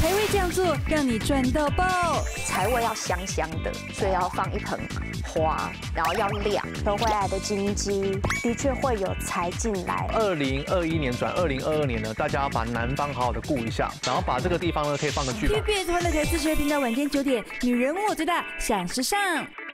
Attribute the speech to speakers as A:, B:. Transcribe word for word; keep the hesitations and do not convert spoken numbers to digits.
A: 才会这样做，让你赚到爆。
B: 财位要香香的，所以要放一盆花，然后要亮。
C: 求回来的金鸡的确会有财进来。
D: 二零二一年转二零二二年呢，大家要把南方好好的顾一下，然后把这个地方呢可以放个剧本。
A: T V B S 欢乐台四十二频道晚间九点，女人我最大，想时尚。